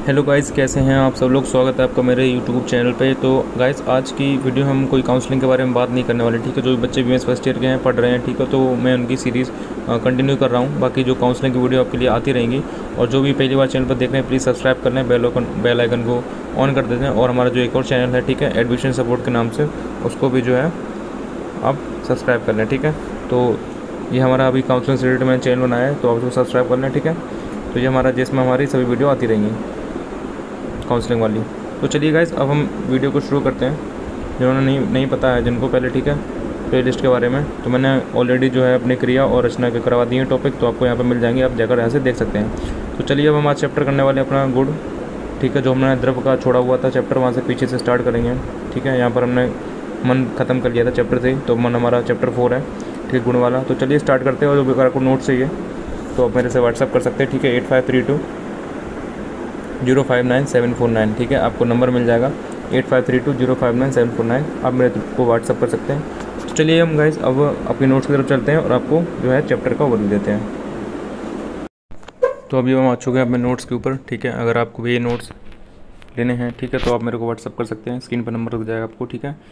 Hello guys, कैसे हैं आप सब लोग। स्वागत है आपका मेरे यूट्यूब चैनल पे। तो गाइस, आज की वीडियो हम कोई काउंसलिंग के बारे में बात नहीं करने वाले, ठीक है। जो बच्चे बीएमएस फर्स्ट ईयर के हैं, पढ़ रहे हैं, ठीक है, तो मैं उनकी सीरीज़ कंटिन्यू कर रहा हूँ। बाकी जो काउंसलिंग की वीडियो आपके लिए आती रहेंगी। और जो भी पहली बार चैनल पर देख रहे हैं, प्लीज़ सब्सक्राइब कर लें, बेल आइकन को ऑन कर देते हैं। और हमारा जो एक और चैनल है, ठीक है, एडमिशन सपोर्ट के नाम से, उसको भी जो है आप सब्सक्राइब कर लें, ठीक है। तो ये हमारा अभी काउंसलिंग से रिलेटेड मैंने चैनल बनाया है, तो आप उसको सब्सक्राइब कर लें, ठीक है। तो ये हमारा, जिसमें हमारी सभी वीडियो आती रहेंगी काउंसलिंग वाली। तो चलिए गाइस, अब हम वीडियो को शुरू करते हैं। जिन्होंने नहीं पता है जिनको, पहले, ठीक है, प्लेलिस्ट के बारे में, तो मैंने ऑलरेडी जो है अपने क्रिया और रचना के करवा दिए हैं टॉपिक, तो आपको यहाँ पे मिल जाएंगे, आप जाकर यहाँ से देख सकते हैं। तो चलिए, अब हम आज चैप्टर करने वाले हैं अपना गुड़, ठीक है। जो हमने द्रव का छोड़ा हुआ था चैप्टर, वहाँ से पीछे से स्टार्ट करेंगे, ठीक है। यहाँ पर हमने मन ख़त्म कर लिया था चैप्टर 3, तो मन हमारा चैप्टर 4 है, ठीक है, गुण वाला। तो चलिए स्टार्ट करते हैं। और जो अगर आपको नोट चाहिए तो आप मेरे से व्हाट्सअप कर सकते हैं, ठीक है। 8532059749, ठीक है। आपको नंबर मिल जाएगा 8532059749, आप मेरे को व्हाट्सअप कर सकते हैं। तो चलिए हम गाइस अब अपनी नोट्स की तरफ चलते हैं और आपको जो है चैप्टर का ओवरव्यू देते हैं। तो अभी हम आ चुके हैं अपने नोट्स के ऊपर, ठीक है। अगर आपको भी ये नोट्स लेने हैं, ठीक है, तो आप मेरे को व्हाट्सअप कर सकते हैं। स्क्रीन पर नंबर दिख जाएगा आपको, ठीक है,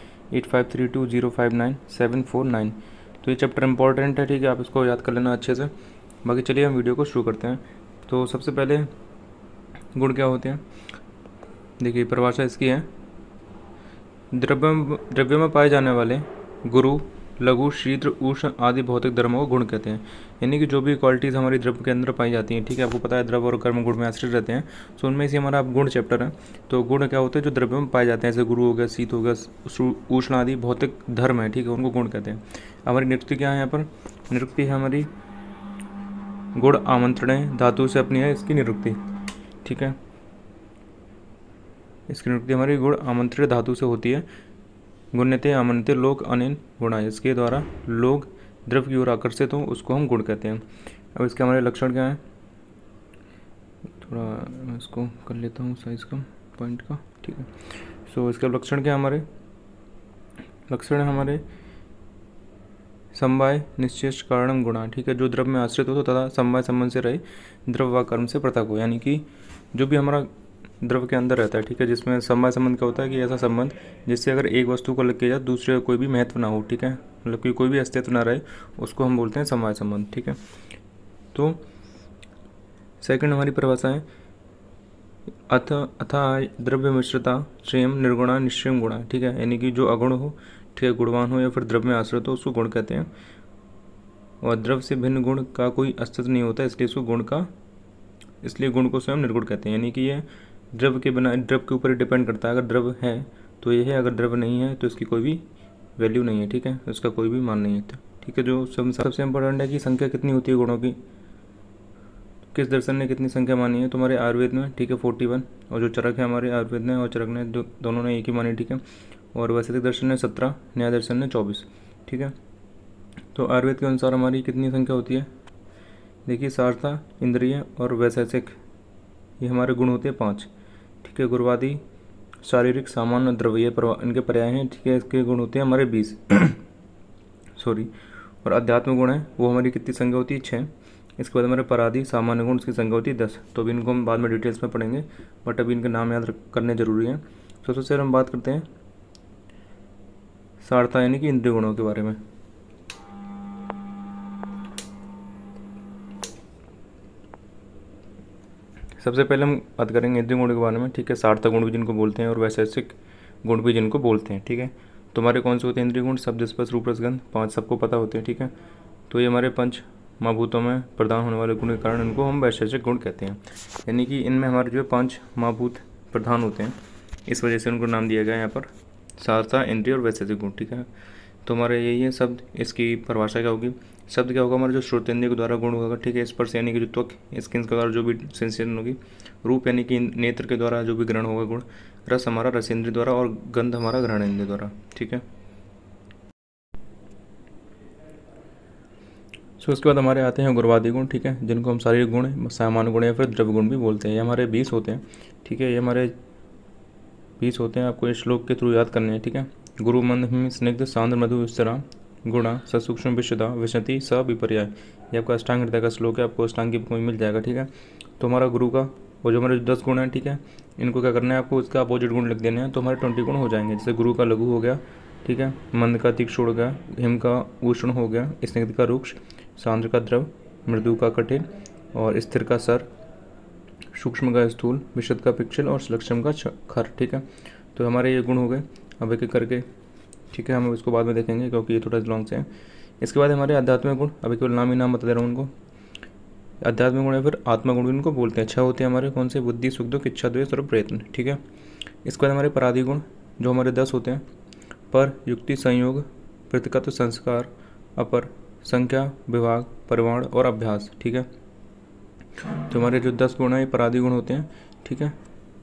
8532059749। तो ये चैप्टर इंपॉर्टेंट है, ठीक है, आप इसको याद कर लेना अच्छे से। बाकी चलिए हम वीडियो को शुरू करते हैं। तो सबसे पहले गुण क्या होते हैं, देखिए परिभाषा इसकी है। द्रव्य में पाए जाने वाले गुरु, लघु, शीघ्र, उष्ण आदि भौतिक धर्मों को गुण कहते हैं। यानी कि जो भी क्वालिटीज़ हमारी द्रव्य के अंदर पाई जाती हैं, ठीक है। आपको पता है द्रव्य और कर्म गुण में आश्रित रहते हैं, तो उनमें से हमारा गुण चैप्टर है। तो गुण क्या होते हैं, जो द्रव्य में पाए जाते हैं, जैसे गुरु हो गया, शीत हो गया, उष्ण आदि भौतिक धर्म है, ठीक है, उनको गुण कहते हैं। हमारी निरुक्ति क्या है यहाँ पर, निरुक्ति है हमारी गुण आमंत्रण धातु से अपनी है इसकी निरुक्ति, ठीक है। इसकी निरुक्ति हमारी गुण आमंत्रित धातु से होती है। गुण्यते आमंत्रित लोग अनिल गुणा, इसके द्वारा लोग द्रव्य की ओर आकर्षित हो, उसको हम गुण कहते हैं। अब इसके हमारे लक्षण क्या है, थोड़ा मैं इसको कर लेता हूँ साइज का पॉइंट का, ठीक है। सो इसका लक्षण क्या है, हमारे लक्षण है हमारे समवाय निश्चेष्ट कारणम गुणा, ठीक है। जो द्रव्य में आश्रित हो तो तथा समवाय संबंध से रहे, द्रव्य व कर्म से पृथक हो। यानी कि जो भी हमारा द्रव्य के अंदर रहता है, ठीक है, जिसमें समवाय संबंध क्या होता है कि ऐसा संबंध जिससे अगर एक वस्तु को अलग किया जाए दूसरे का कोई भी महत्व ना हो, ठीक है, मतलब कि कोई भी अस्तित्व ना रहे, उसको हम बोलते हैं समवाय संबंध, ठीक है। तो सेकंड हमारी परिभाषा है अथा द्रव्य मिश्रता श्रेयम निर्गुणा निश्चयम गुणा, ठीक है। यानी कि जो अगुण हो, ठीक है, गुणवान हो या फिर द्रव्य में आश्रित हो, उसको गुण कहते हैं। और द्रव्य से भिन्न गुण का कोई अस्तित्व नहीं होता, इसलिए इसको इसलिए गुण को स्वयं निर्गुण कहते हैं। यानी कि ये द्रव्य के बिना, द्रव्य के ऊपर ही डिपेंड करता है। अगर द्रव्य है तो ये है, अगर द्रव्य नहीं है तो इसकी कोई भी वैल्यू नहीं है, ठीक है, इसका कोई भी मान नहीं है, ठीक है। जो सबसे इम्पोर्टेंट है कि संख्या कितनी होती है गुणों की, किस दर्शन ने कितनी संख्या मानी है, तो हमारे आयुर्वेद में, ठीक है, 41, और जो चरक है हमारे आयुर्वेद ने और चरक ने दोनों ने एक ही मानी, ठीक है। और वैदिक दर्शन ने 17, न्याय दर्शन ने 24, ठीक है। तो आयुर्वेद के अनुसार हमारी कितनी संख्या होती है, देखिए, सारथा, इंद्रिय और वैशेषिक, ये हमारे गुण होते हैं 5, ठीक है। गुरुवादी, शारीरिक, सामान्य, द्रव्य, इनके पर्याय हैं, ठीक है। इसके गुण होते हैं हमारे 20 सॉरी। और अध्यात्म गुण है वो हमारी कितनी संख्या होती है, 6। इसके बाद हमारे पराधि, सामान्य गुण, उसकी संख्या होती है 10। तो अभी इनको हम बाद में डिटेल्स में पढ़ेंगे, बट अभी इनके नाम याद करने जरूरी है। तो सबसे हम बात करते हैं सारथा यानी कि इंद्रिय गुणों के बारे में। सबसे पहले हम बात करेंगे इंद्रिय गुण के बारे में, ठीक है। सार्थक गुण भी जिनको बोलते हैं और वैशेषिक गुण भी जिनको बोलते हैं, ठीक है। तो हमारे कौन से होते हैं इंद्रिय गुण, शब्द, स्पर्श, रूप, रसगंध, 5 सबको पता होते हैं, ठीक है। तो ये हमारे पंच महाभूतों में प्रदान होने वाले गुण के कारण इनको हम वैशेषिक गुण कहते हैं। यानी कि इनमें हमारे जो 5 महाभूत प्रधान होते हैं, इस वजह से उनको नाम दिया गया है यहाँ पर सारथा, इंद्रिय और वैशेषिक गुण, ठीक है। तो हमारे यही है शब्द, इसकी परिभाषा क्या होगी, शब्द क्या होगा हमारा जो श्रोतेंद्रिय के द्वारा गुण होगा, ठीक है। स्पर्श यानी कि जो त्वक, स्किन के द्वारा जो भी सेंसेशन होगी। रूप यानी कि नेत्र के द्वारा जो भी ग्रहण होगा गुण। रस हमारा रसेंद्रिय द्वारा और गंध हमारा ग्रहणेंद्रिय द्वारा, ठीक है। सो इसके बाद हमारे आते हैं गुरुवादी गुण, ठीक है, जिनको हम शारीरिक गुण, सामान्य गुण या फिर द्रव्य गुण भी बोलते हैं। ये हमारे 20 होते हैं, ठीक है। ये हमारे 20 होते हैं, आपको इस श्लोक के थ्रू याद करने हैं, ठीक है। गुरु मंद स्निग्ध सांद्र मधु विस्तरा गुणा ससूक्ष्म विशदा विशति स विपर्याय, ये आपका अष्टांग हृदय का श्लोक है, आपको अष्टांग की मिल जाएगा, ठीक है। तो हमारा गुरु का और जो हमारे 10 गुण हैं, ठीक है, इनको क्या करना है आपको, इसका अपोजिट गुण लिख देने हैं, तो हमारे 20 गुण हो जाएंगे। जैसे गुरु का लघु हो गया, ठीक है, मंद का तीक्ष्ण हो गया, हिम का उष्ण हो गया, स्निग्ध का रुक्ष, सांद्र का द्रव, मृदु का कठिन, और स्थिर का सर, सूक्ष्म का स्थूल, विशद का पिक्चल और सुलक्षम का खर। ठीक है, तो हमारे ये गुण हो गए। अब एक एक करके, ठीक है, हम इसको बाद में देखेंगे क्योंकि ये थोड़ा लॉन्ग से है। इसके बाद हमारे आध्यात्मिक गुण, अभी केवल नाम ही नाम बता दे रहा हूँ उनको। आध्यात्मिक गुण है फिर आत्मा गुण इनको बोलते हैं। 6 होते हैं हमारे, कौन से? बुद्धि, सुख, दुख, इच्छा, द्वेष और प्रयत्न। ठीक है, इसके बाद हमारे पराधी गुण जो हमारे 10 होते हैं। पर, युक्ति, संयोग, प्रतिकत्व, संस्कार, अपर, संख्या, विभाग, परिमाण और अभ्यास। ठीक है, तो हमारे जो 10 गुण हैं ये पराधी गुण होते हैं। ठीक है,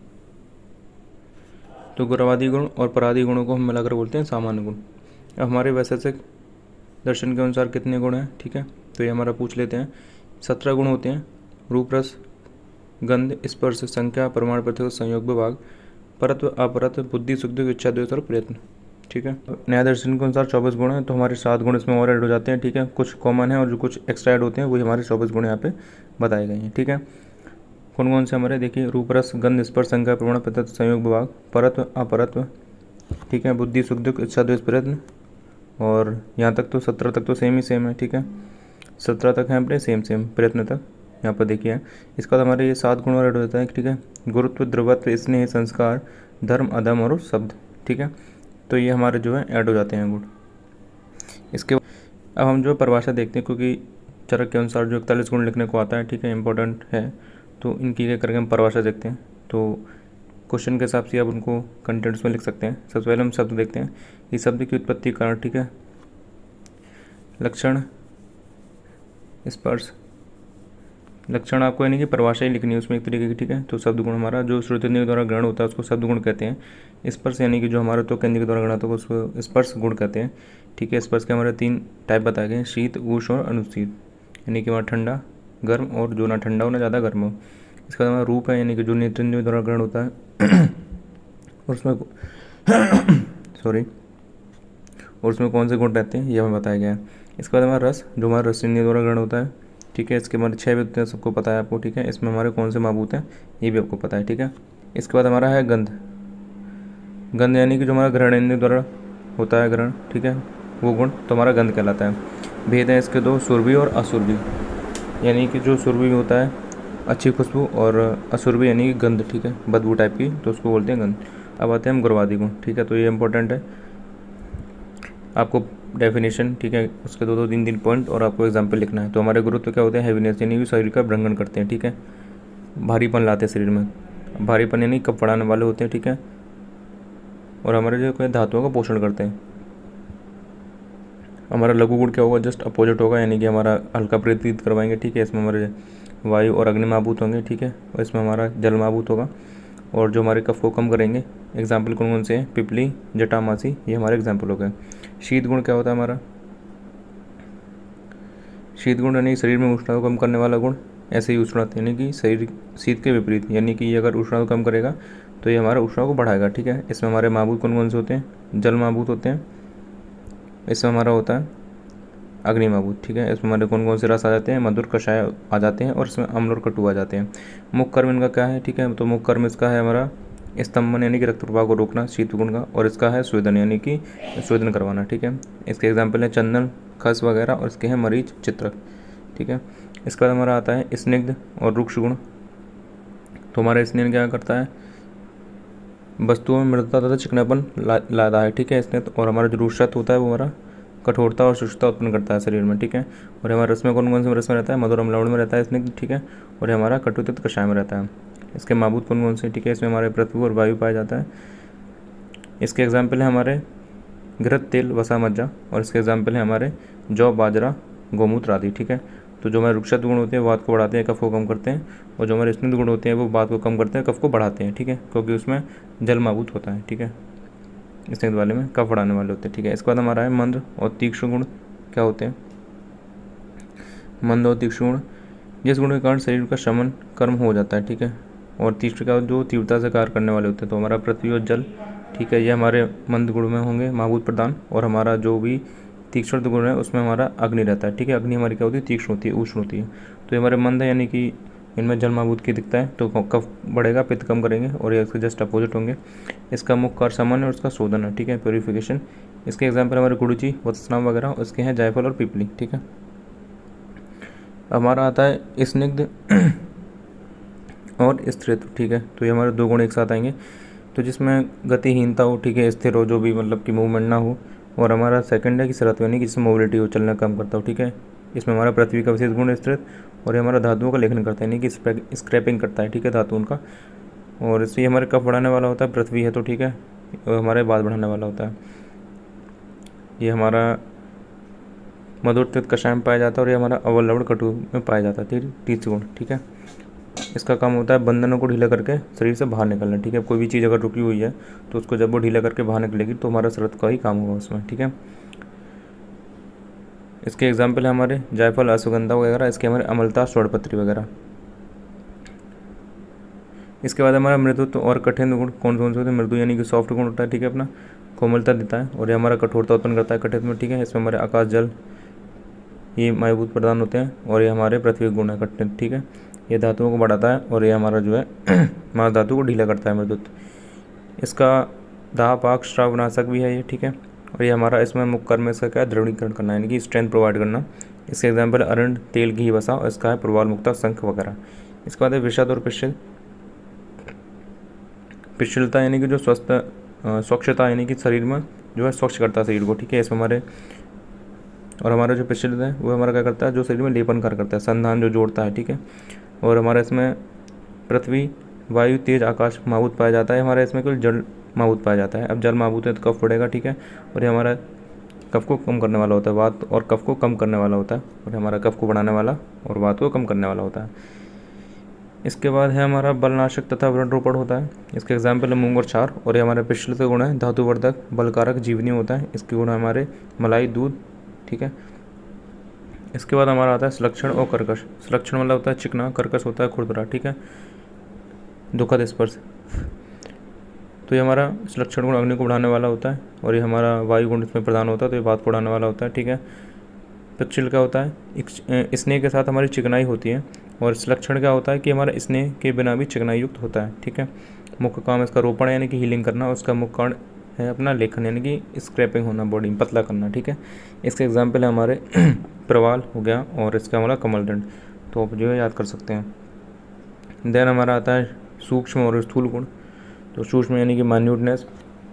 तो गुणवादी गुण और पराधी गुणों को हम मिलाकर बोलते हैं सामान्य गुण। अब हमारे वैशेषिक दर्शन के अनुसार कितने गुण हैं? ठीक है, तो ये हमारा पूछ लेते हैं। 17 गुण होते हैं। रूप, रस, गंध, स्पर्श, संख्या, प्रमाण, प्रतिकत्व, संयोग, विभाग, परत्व, अपरत्व, बुद्धि, सुख, दुख, इच्छा, द्वेष और प्रयत्न। ठीक है, न्याय दर्शन के अनुसार 24 गुण हैं, तो हमारे 7 गुण इसमें और ऐड हो जाते हैं। ठीक है, कुछ कॉमन है और जो कुछ एक्स्ट्रा ऐड होते हैं वही हमारे 24 गुण यहाँ पे बताए गए हैं। ठीक है, कौन कौन से हमारे देखिए, रूप, रस, गंध, स्पर्श, संख्या, प्रमाण, प्रतिकत्व, संयोग, विभाग, परत्व, अपरत्व, ठीक है, बुद्धि, सुख, दुख, इच्छा, द्वेष, प्रयत्न। और यहाँ तक तो 17 तक तो सेम है। ठीक है, 17 तक है अपने सेम प्रयत्न तक यहाँ पर देखिए। इसके बाद हमारे ये 7 गुण और ऐड हो जाता है। ठीक है, गुरुत्व, द्रवत्व, स्नेह, संस्कार, धर्म, अधम और शब्द। ठीक है, तो ये हमारे जो है ऐड हो जाते हैं गुण। इसके अब हम जो परिभाषा देखते हैं, क्योंकि चरक के अनुसार जो 41 गुण लिखने को आता है, ठीक है, इंपॉर्टेंट है, तो इनकी क्या करके हम परिभाषा देखते हैं। तो क्वेश्चन के हिसाब से आप उनको कंटेंट्स में लिख सकते हैं। सबसे पहले हम शब्द देखते हैं, इस शब्द की उत्पत्ति कारण। ठीक है, लक्षण, स्पर्श, लक्षण आपको यानी कि परिभाषा ही लिखनी है उसमें एक तरीके की। ठीक है, तो शब्द गुण हमारा जो श्रुति के द्वारा ग्रहण होता है उसको शब्द गुण कहते हैं। स्पर्श यानी कि जो हमारा तो केंद्र के द्वारा ग्रहण होता है उसको स्पर्श गुण कहते हैं। ठीक है, स्पर्श के हमारे 3 टाइप बताए गए हैं, शीत, उष्ण और अनुशीत, यानी कि हमारा ठंडा, गर्म और जो ना ठंडा हो ना ज़्यादा गर्म हो। इसका हमारा रूप है, यानी कि जो नेत्रेंद्रियों के द्वारा ग्रहण होता है और उसमें सॉरी और उसमें कौन से गुण रहते हैं ये हमें बताया गया है। इसके बाद हमारा रस, जो हमारा रसनेन्द्रियों द्वारा ग्रहण होता है। ठीक है, इसके हमारे 6 भी होते हैं, सबको पता है आपको। ठीक है, इसमें हमारे कौन से महाभूत हैं ये भी आपको पता है। ठीक है, इसके बाद हमारा है गंध, गंध यानी कि जो हमारा ग्रहणेन्द्रिय द्वारा होता है ग्रहण। ठीक है, वो गुण तो हमारा गंध कहलाता है। भेद है इसके 2, सुरभि और असुरभि, यानी कि जो सुरभि में होता है अच्छी खुशबू और असुरभि यानी कि गंध, ठीक है, बदबू टाइप की, तो उसको बोलते हैं गंध। अब आते हैं हम गुणवादी गुण। ठीक है, तो ये इंपॉर्टेंट है आपको डेफिनेशन। ठीक है, उसके 2-3 पॉइंट और आपको एग्जाम्पल लिखना है। तो हमारे गुरुत्व क्या होते हैं? हैवीनेस, यानी कि शरीर का भ्रंगण करते हैं। ठीक है, भारीपन लाते हैं शरीर में, भारीपन यानी कब बढ़ाने वाले होते हैं। ठीक है, और हमारे जो कोई धातुओं का पोषण करते हैं। हमारा लघु गुण क्या होगा? जस्ट अपोजिट होगा, यानी कि हमारा हल्का प्रेरित करवाएंगे। ठीक है, इसमें हमारे वायु और अग्नि महाभूत होंगे। ठीक है, और इसमें हमारा जल महाभूत होगा, और जो हमारे कफ को कम करेंगे। एग्जाम्पल कौन कौन से हैं? पिपली, जटामासी, ये हमारे एग्जाम्पल हो गए। शीत गुण क्या होता है हमारा? शीत गुण यानी शरीर में उष्णता को कम करने वाला गुण। ऐसे ही उष्णता यानी कि शरीर शीत के विपरीत, यानी कि ये अगर उष्णता को कम करेगा तो ये हमारा उष्णता को बढ़ाएगा। ठीक है, इसमें हमारे महाभूत कौन कौन से होते हैं? जल महाभूत होते हैं। इसमें हमारा होता है अग्नि महाभूत। ठीक है, इसमें हमारे कौन कौन से रस आ जाते हैं? मधुर, कषाय आ जाते हैं, और इसमें अम्ल और कटु आ जाते हैं। मुख्य कर्म इनका क्या है? ठीक है, तो मुख्य कर्म इसका है हमारा स्तंभन यानी कि रक्त प्रवाह को रोकना, शीत गुण का, और इसका है स्वेदन यानी कि स्वेदन करवाना। ठीक है, इसके एग्जाम्पल है चंदन, खस वगैरह, और इसके हैं मरीच, चित्रक। ठीक है, इसके बाद हमारा आता है स्निग्ध और रुक्ष गुण। तो हमारा स्नेह क्या करता है? वस्तुओं में मृदुता तथा चिकनापन लाता है। ठीक है, स्निग्ध। और हमारा जो रुक्षत होता है वो हमारा कठोरता और शुष्कता उत्पन्न करता है शरीर में। ठीक है, और हमारे रस में कौन कौन से रस में रहता है? मधुर, अम्ल, लवण में रहता है स्निग्ध। ठीक है, और ये हमारा कटु, तिक्त, कषाय में रहता है। इसके महाभूत कौन कौन से? ठीक है, इसमें हमारे पृथ्वी और वायु पाया जाता है। इसके एग्जाम्पल है हमारे घृत, तेल, वसा, मज्जा, और इसके एग्जाम्पल है हमारे जौ, बाजरा, गोमूत्र आदि। ठीक है, तो जो हमारे रुक्षत गुण होते हैं वो बात को बढ़ाते हैं, कफ को कम करते हैं, और जो हमारे स्निग्ध गुण होते हैं वो बात को कम करते हैं, कफ को बढ़ाते हैं। ठीक है, क्योंकि उसमें जल महाभूत होता है। ठीक है, स्निग्ध वाले में कफ बढ़ाने वाले होते हैं। ठीक है, इसके बाद हमारा है मंद और तीक्ष्ण गुण। क्या होते हैं मंद और तीक्ष्ण गुण? जिस गुण के कारण शरीर का शमन कर्म हो जाता है। ठीक है, और तीक्ष्ण का जो तीव्रता से कार्य करने वाले होते हैं। तो हमारा पृथ्वी और जल, ठीक है, ये हमारे मंद गुण में होंगे, महाभूत प्रदान। और हमारा जो भी तीक्ष्ण गुण है उसमें हमारा अग्नि रहता है। ठीक है, अग्नि हमारी क्या होती है? तीक्ष्ण होती है, उष्ण होती है। तो ये हमारे मंद है, यानी कि इनमें जल माबूद की दिखता है तो कफ बढ़ेगा, पित्त कम करेंगे, और ये इसके जस्ट अपोजिट होंगे। इसका मुख्य कार्य सामान्य और इसका शोधन है, ठीक है, प्योरीफिकेशन। इसके एग्जाम्पल हमारे गुड़ची, वत्सनाम वगैरह, उसके हैं जायफल और पीपली, ठीक है। हमारा आता है स्निग्ध और स्थिरत्व, ठीक है। तो ये हमारे दो गुण एक साथ आएंगे, तो जिसमें गतिहीनता हो, ठीक है, स्थिर हो, जो भी मतलब कि मूवमेंट ना हो। और हमारा सेकंड है कि स्थिरत्व, यानी कि जिसमें मोबिलिटी हो, चलना कम करता हो, ठीक है। इसमें हमारा पृथ्वी का विशेष गुण स्थिरत्व, और ये हमारा धातुओं का लेखन करता है, यानी कि स्क्रैपिंग करता है, ठीक है, धातुओं का। और इससे हमारे कफ बढ़ाने वाला होता है, पृथ्वी है तो, ठीक है, और हमारे बात बढ़ाने वाला होता है। ये हमारा मधुर कषाय में पाया जाता है, और ये हमारा अव्वल लवण कटु में पाया जाता है, तीसरे गुण, ठीक है। इसका काम होता है बंधनों को ढीला करके शरीर से बाहर निकलना, ठीक है। कोई भी चीज़ अगर रुकी हुई है तो उसको जब वो ढीला करके बाहर निकलेगी तो हमारा शरत का ही काम होगा उसमें, ठीक है। इसके एग्जाम्पल है हमारे जायफल, अश्वगंधा वगैरह, इसके हमारे अमलता, स्वरपत्री वगैरह। इसके बाद हमारा मृदुत्व और कठिन गुण कौन कौन से होते हैं। मृदु यानी कि सॉफ्ट गुण होता है, ठीक है, अपना कोमलता देता है, और ये हमारा कठोरता उत्पन्न करता है, कठिन में, ठीक है। इसमें हमारे आकाश, जल, ये वायुभूत प्रदान होते हैं, और ये हमारे पृथ्वी गुण है, कठिन, ठीक है। ये धातुओं को बढ़ाता है, और ये हमारा जो है मांस धातु को ढीला करता है, मृदुत्व। इसका दाह, पाक, श्रावनाशक भी है ये, ठीक है। और ये हमारा इसमें मुख्य कर्म इसका क्या है, दृढ़ीकरण करना, यानी कि स्ट्रेंथ प्रोवाइड करना। इसके एग्जाम्पल अरंड, तेल, घी, वसा, और इसका है प्रवाल मुक्ता, शंख वगैरह। इसके बाद है विषद और पिष्टिल। पिष्टिलता यानी कि जो स्वच्छता, यानी कि शरीर में जो है स्वच्छ करता है शरीर को, ठीक है। इसमें हमारे और हमारा जो पिष्टिल है वो हमारा क्या करता है, जो शरीर में लेपन कार्य करता है, संधान जो जोड़ता है, ठीक है। और हमारा इसमें पृथ्वी, वायु, तेज, आकाश माहूत पाया जाता है। हमारा इसमें केवल जल माहूत पाया जाता है। अब जल माहूत है तो कफ बढ़ेगा, ठीक है। और ये हमारा कफ को कम करने वाला होता है, वात और कफ को कम करने वाला होता है, और हमारा कफ को बढ़ाने वाला और वात को कम करने वाला होता है। इसके बाद है हमारा बलनाशक तथा व्रण रोपण होता है। इसके एग्जाम्पल है मूंग और क्षार। और ये हमारे पिष्टिल के गुण है धातुवर्धक, बलकारक, जीवनी होता है। इसके गुण है हमारे मलाई, दूध, ठीक है। इसके बाद हमारा आता है सुलक्षण और कर्कश। सुलक्षण मतलब होता है चिकना, कर्कश होता है खुरदरा, ठीक है, दुखद स्पर्श। तो ये हमारा सुलक्षण गुण अग्नि को बढ़ाने वाला होता है, और ये हमारा वायु गुण इसमें प्रदान होता है, तो ये बात को बढ़ाने वाला होता है, ठीक है। पिक्षिल क्या होता है, स्नेह के साथ हमारी चिकनाई होती है। और सुलक्षण क्या होता है कि हमारा स्नेह के बिना भी चिकनाई युक्त होता है, ठीक है। मुख्य काम इसका रोपण यानी कि हीलिंग करना, और उसका मुख्य कारण है अपना लेखन, यानी कि स्क्रैपिंग होना, बॉडी में पतला करना, ठीक है। इसके एग्जाम्पल है हमारे प्रवाल हो गया, और इसका हमारा कमलदंड, तो आप जो है याद कर सकते हैं। देन हमारा आता है सूक्ष्म और स्थूल गुण। तो सूक्ष्म यानी कि माइन्यूटनेस,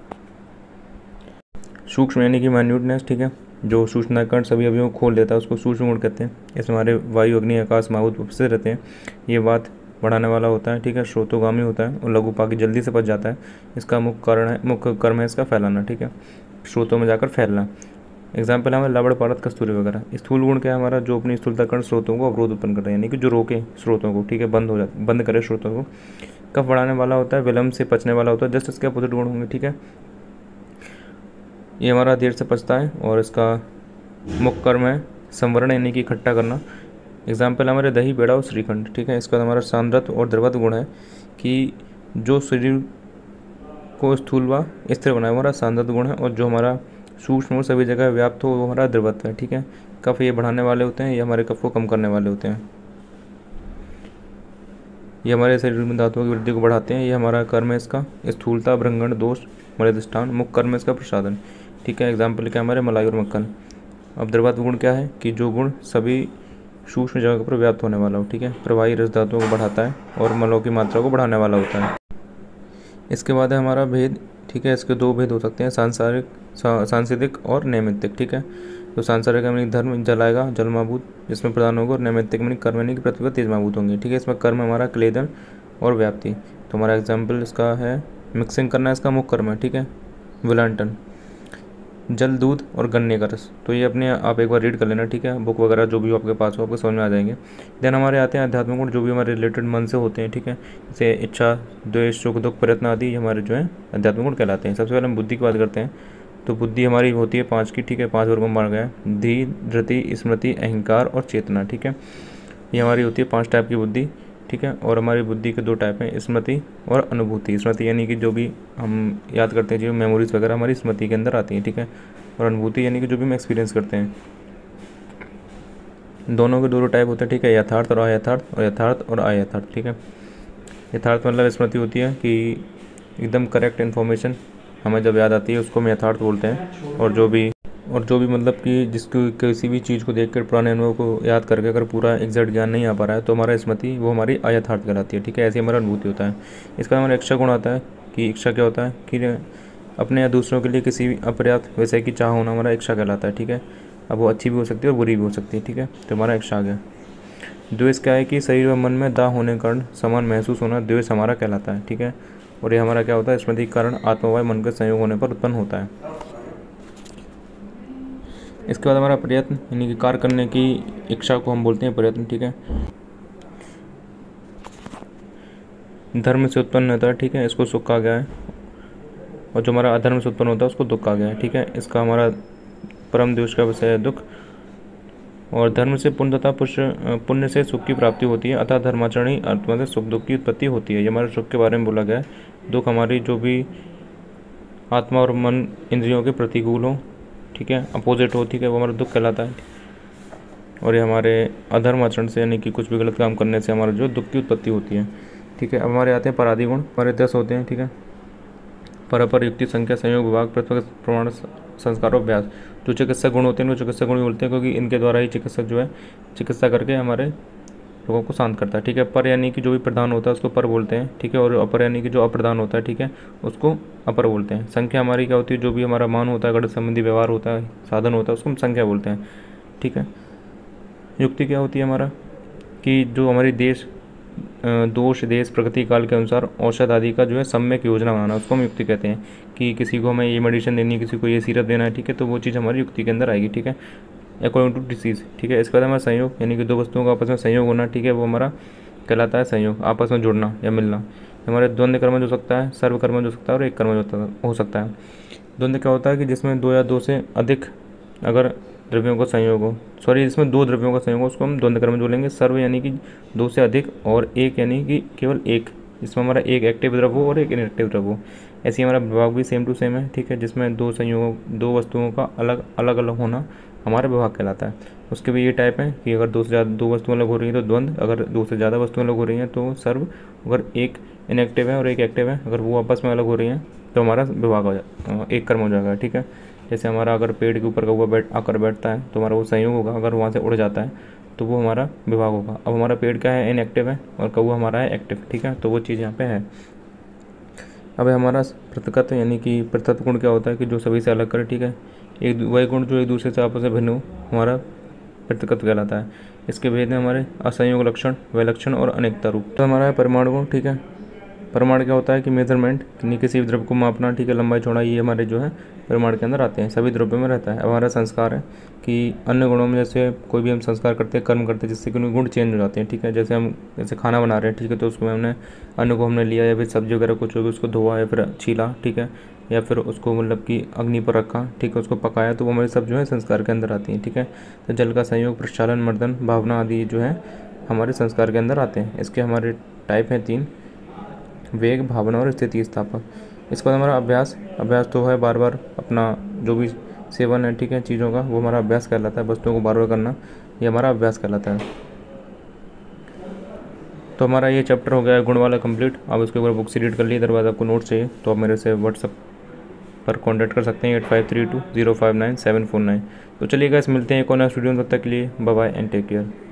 ठीक है, जो सूक्ष्मकण सभी अवयवों को खोल देता है उसको सूक्ष्म गुण कहते हैं। इसमें हमारे वायु, अग्नि, आकाश, माहूत उपस्थित रहते हैं। ये बात बढ़ाने वाला होता है, ठीक है, स्रोतोगामी होता है, और लघु पाकी जल्दी से पच जाता है। इसका मुख्य कर्म है इसका फैलाना, ठीक है, स्रोतों में जाकर फैलना। एग्जाम्पल है हमारे लवण, पारद, कस्तूरी वगैरह। स्थूल गुण क्या है हमारा, जो अपनी स्थूलता कर्ण स्रोतों को अवरोध उत्पन्न कर रहे हैं, यानी कि जो रोके स्रोतों को, ठीक है, बंद करे स्रोतों को। कफ बढ़ाने वाला होता है, विलम्ब से पचने वाला होता है, जस्ट इसके अपोजिट गुण होंगे, ठीक है। ये हमारा देर से पचता है, और इसका मुख्य कर्म है संवरण, यानी कि इकट्ठा करना। एग्जाम्पल हमारे दही, पेड़ा और श्रीखंड, ठीक है। इसके बाद हमारा सांद्रत्व और द्रवत्व गुण है कि जो शरीर को स्थूल व स्थिर बनाए, हमारा सांद्रत्व गुण है। और जो हमारा सूक्ष्म और सभी जगह व्याप्त हो वो हमारा द्रवत्व है, ठीक है। कफ ये बढ़ाने वाले होते हैं, ये हमारे कफ को कम करने वाले होते हैं। ये हमारे शरीर में धातुओं की वृद्धि को बढ़ाते हैं। ये हमारा कर्म है इसका स्थूलता, भ्रंगण, दोष, मलयधिष्ठान। मुख्य कर्म है इसका प्रसादन, ठीक है। एग्जाम्पल क्या हमारे मलाई और मक्खन। अब द्रवत्व गुण क्या है कि जो गुण सभी सूक्ष्म जगह पर व्याप्त होने वाला हो, ठीक है। प्रवाही रस धातुओं को बढ़ाता है और मलों की मात्रा को बढ़ाने वाला होता है। इसके बाद है हमारा भेद, ठीक है। इसके दो भेद हो सकते हैं, सांसारिक और नैमित्तिक, ठीक है। तो सांसारिक यानी धर्म जलाएगा, जलमाभूत जिसमें प्रदान होगा, और नैमित्तिक यानी कर्म यानी कि पृथ्वी पर तेजमाभूत होंगे, ठीक है। इसमें कर्म हमारा क्लेदन और व्याप्ति। तो हमारा एग्जाम्पल इसका है मिक्सिंग करना, इसका मुख्य कर्म है, ठीक है। विलांटन, जल, दूध और गन्ने का रस। तो ये अपने आप एक बार रीड कर लेना, ठीक है, बुक वगैरह जो भी आपके पास हो आपको समझ में आ जाएंगे। देन हमारे आते हैं आध्यात्मिक गुण, जो भी हमारे रिलेटेड मन से होते हैं, ठीक है। जैसे इच्छा, द्वेष, सुख, दुख, प्रयत्न आदि हमारे जो है आध्यात्मिक गुण कहलाते हैं। सबसे पहले हम बुद्धि की बात करते हैं। तो बुद्धि हमारी होती है 5 की, ठीक है, 5 वर्गों में बांटा गया है। धी, धृति, स्मृति, अहंकार और चेतना, ठीक है। ये हमारी होती है 5 टाइप की बुद्धि, ठीक है। और हमारी बुद्धि के 2 टाइप हैं, स्मृति और अनुभूति। स्मृति यानी कि जो भी हम याद करते हैं, जो मेमोरीज वगैरह हमारी स्मृति के अंदर आती हैं, ठीक है। और अनुभूति यानी कि जो भी हम एक्सपीरियंस करते हैं। दोनों के दोनों टाइप होते हैं, ठीक है, यथार्थ और अयथार्थ, और यथार्थ और अयथार्थ, ठीक है। यथार्थ मतलब स्मृति होती है कि एकदम करेक्ट इन्फॉर्मेशन हमें जब याद आती है उसको हम यथार्थ बोलते हैं। और जो भी मतलब कि जिसको किसी भी चीज़ को देखकर पुराने अनुभव को याद करके अगर पूरा एग्जैक्ट ज्ञान नहीं आ पा रहा है तो हमारा स्मृति वो हमारी अयथार्थ कहलाती है, ठीक है। ऐसी हमारा अनुभूति होता है। इसका हमारा इच्छा गुण आता है कि इच्छा क्या होता है कि अपने या दूसरों के लिए किसी भी अपर्याप्त विषय की चाह होना हमारा इच्छा कहलाता है, ठीक है। अब वो अच्छी भी हो सकती है और बुरी भी हो सकती है, ठीक है। तो हमारा इच्छा आ गया। द्वेष क्या है कि शरीर व मन में दाह होने के कारण समान महसूस होना द्वेष हमारा कहलाता है, ठीक है। और ये हमारा क्या होता है, स्मृति के कारण आत्मा व मन के संयोग होने पर उत्पन्न होता है। इसके बाद हमारा प्रयत्न यानी कि कार्य करने की इच्छा को हम बोलते हैं प्रयत्न, ठीक है। धर्म से उत्पन्न होता है, ठीक है, इसको सुख कहा गया है। और जो हमारा अधर्म से उत्पन्न होता है उसको दुख कहा गया है, ठीक है। इसका हमारा परम द्वेष का विषय है दुख। और धर्म से पुण्य तथा पुण्य से सुख की प्राप्ति होती है, अतः धर्माचरणी आत्मा से सुख दुख की उत्पत्ति होती है। ये हमारे सुख के बारे में बोला गया है। दुख हमारी जो भी आत्मा और मन इंद्रियों के प्रतिकूल हो, ठीक है, अपोजिट हो, ठीक है, वो हमारा दुख कहलाता है। और ये हमारे अधर्म आचरण से यानी कि कुछ भी गलत काम करने से हमारा जो दुख की उत्पत्ति होती है, ठीक है। अब हमारे आते हैं पराधी गुण, हमारे 10 होते हैं, ठीक है। पर युक्ति संख्या संयोग विभाग प्रत्यक्ष प्रमाण संस्कारों अभ्यास। जो चिकित्सा गुण होते हैं वो चिकित्सा गुण बोलते हैं क्योंकि इनके द्वारा ही चिकित्सक जो है चिकित्सा करके हमारे लोगों को शांत करता है, ठीक है। पर यानी कि जो भी प्रधान होता है उसको पर बोलते हैं, ठीक है। और अपर यानी कि जो अप्रधान होता है, ठीक है, उसको अपर बोलते हैं। संख्या हमारी क्या होती है, जो भी हमारा मान होता है, गणित संबंधी व्यवहार होता है, साधन होता है, उसको हम संख्या बोलते हैं, ठीक है। युक्ति क्या होती है हमारा कि जो हमारी दोष देश प्रकृति काल के अनुसार औषध आदि का जो है सम्यक योजना बनाना, उसको हम युक्ति कहते हैं। कि किसी को हमें ये मेडिसिन देनी है, किसी को ये सीरप देना है, ठीक है, तो वो चीज़ हमारी युक्ति के अंदर आएगी, ठीक है, अकॉर्डिंग टू डिसीज़, ठीक है। इसके बाद हमारा संयोग यानी कि दो वस्तुओं का आपस में संयोग होना, ठीक है, वो हमारा कहलाता है संयोग, आपस में जुड़ना या मिलना। हमारे द्वंद्व कर्म हो सकता है, सर्व कर्म हो सकता है और एक कर्म हो सकता है। द्वंद्व क्या होता है कि जिसमें दो या दो से अधिक अगर द्रव्यों का संयोग हो, इसमें दो द्रव्यों का संयोग हो, उसको हम द्वंद्व कर्म में जोड़ेंगे। सर्व यानी कि दो से अधिक, और एक यानी कि केवल एक, जिसमें हमारा एक एक्टिव द्रव्य हो और एक इनएक्टिव द्रव्य हो। ऐसे हमारा विभाग भी सेम टू सेम है, ठीक है, जिसमें दो वस्तुओं का अलग अलग होना हमारा विभाग कहलाता है। उसके भी ये टाइप है कि अगर दो वस्तुएं अलग हो रही हैं तो द्वंद्व, अगर दो से ज़्यादा वस्तुएं अलग हो रही हैं तो सर्व, अगर एक इनएक्टिव है और एक एक्टिव है, अगर वो आपस में अलग हो रही हैं तो हमारा विभाग हो जाएगा, एक कर्म हो जाएगा, ठीक है। जैसे हमारा अगर पेड़ के ऊपर कौवा आकर बैठता है तो हमारा वो संयोग होगा, अगर वहाँ से उड़ जाता है तो वो हमारा विभाग होगा। अब हमारा पेड़ क्या है, इनएक्टिव है, और कौवा हमारा है एक्टिव, ठीक है, तो वो चीज़ यहाँ पे है। अब हमारा पृथकत्व यानी कि पृथक गुण क्या होता है कि जो सभी से अलग करे, ठीक है, एक वही गुण जो एक दूसरे से आपस में भिन्न हो, हमारा पृथकत्व कहलाता है। इसके भेद हैं हमारे असंयोग लक्षण, विलक्षण और अनेकता रूप। तो हमारा है परिमाण गुण, ठीक है। परिमाण क्या होता है कि मेजरमेंट, किसी भी द्रव्य को मापना, ठीक है, लंबाई चौड़ाई, ये हमारे जो है परिमाण के अंदर आते हैं, सभी द्रव्यों में रहता है। अब हमारा संस्कार है कि अन्य गुणों में जैसे कोई भी हम संस्कार करते हैं, कर्म करते हैं, जिससे कि उनके गुण चेंज हो जाते हैं, ठीक है। जैसे खाना बना रहे हैं, ठीक है, तो उसमें हमने अन्न को हमने लिया या फिर सब्जी वगैरह कुछ होगी उसको धोआ या फिर छीला, ठीक है, या फिर उसको मतलब कि अग्नि पर रखा, ठीक है, उसको पकाया, तो वो हमारे सब जो है संस्कार के अंदर आती हैं, ठीक है। तो जल का संयोग, प्रक्षालन, मर्दन, भावना आदि जो है हमारे संस्कार के अंदर आते हैं। इसके हमारे टाइप हैं 3, वेग, भावना और स्थिति स्थापक। इसके बाद हमारा अभ्यास तो है बार बार अपना जो भी सेवन है, ठीक है, चीज़ों का, वो हमारा अभ्यास कहलाता है। वस्तुओं को बार बार करना, ये हमारा अभ्यास कहलाता है। तो हमारा ये चैप्टर हो गया है गुण वाला कंप्लीट। आप इसके ऊपर बुक से रीड कर लिए, अदरवाइज आपको नोट चाहिए तो आप मेरे से व्हाट्सअप पर कॉन्टैक्ट कर सकते हैं 8532059749। तो चलिए गाइस, मिलते हैं एक और नया स्टूडियो, तब तक के लिए bye bye and take care.